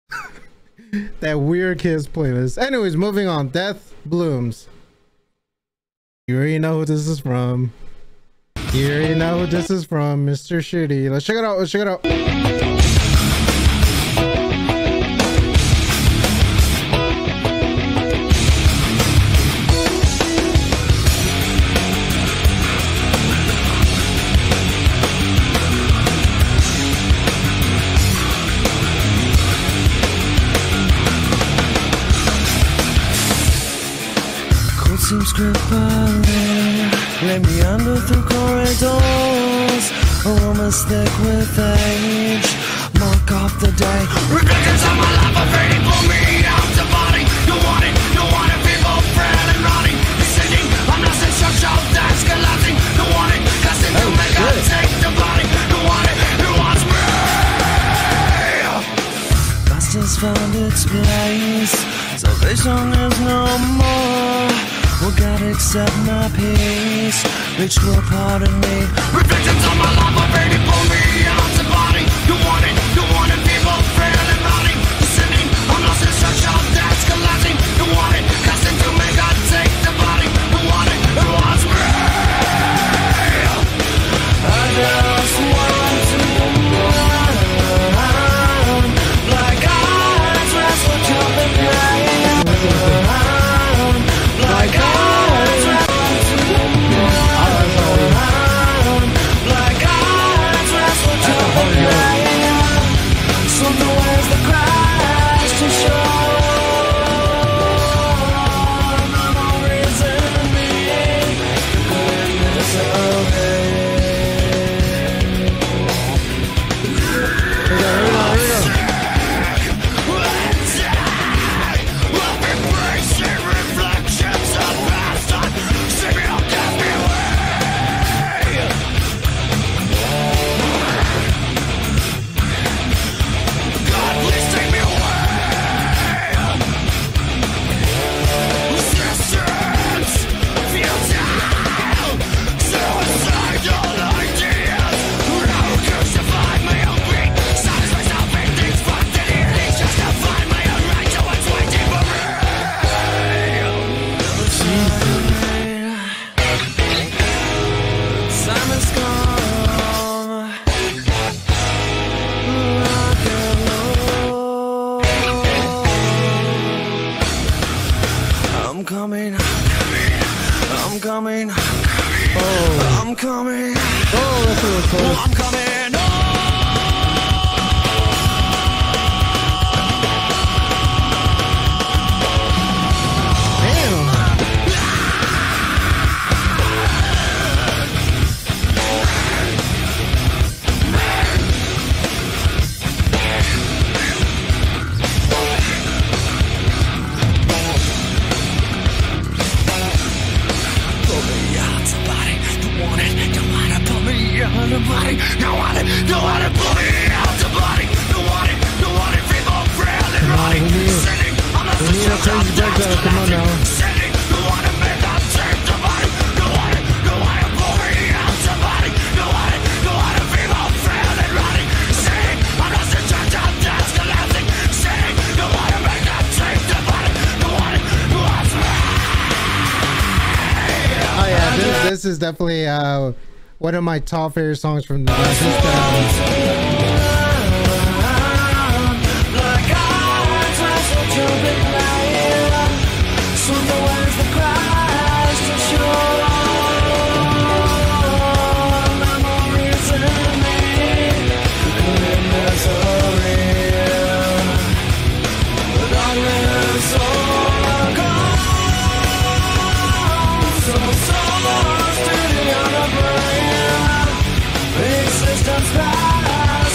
That weird kids playlist. Anyways, moving on. Death Blooms. You already know who this is from. You already know who this is from, Mr. Shitty. Let's check it out. Let's check it out. Seems crippling, lay me under through corridors. Aromas thick with age, mark off the day. Reflections on my life are fading, pull me out the body. You want it, people frail and rotting. Descending, I'm lost in structure that's collapsing. You want it, casting to make I take the body. You want it, who wants me? Past has found its place, salvation is no more. Will God accept my peace? Reach to a part of me. Reflections on my life are fading, pull me out the body. You want it, people frail and rotting. Descending, I'm lost in structure that's collapsing. You want it, casting to make I take the body. You want it, who wants me? I just want to run. Black eyes, rest what you've been playing. Like eyes, rest what you've been playing. Like eyes, rest what you've been playing. Something where's the crash to show. No more reason to be in this away. I'm coming. Oh, that's really close. I'm coming. This is definitely one of my top favorite songs from the system. Existence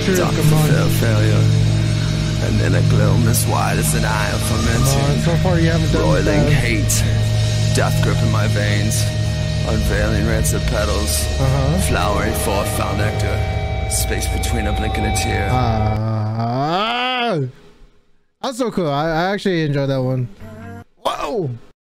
true. Dark Come on. failure. And in a gloom as wide as an eye of fermenting. So far you haven't done Roiling that. hate. Death gripping my veins. Unveiling rancid petals. Flowering forth foul nectar. Space between a blink and a tear. That's so cool. I actually enjoyed that one. Whoa!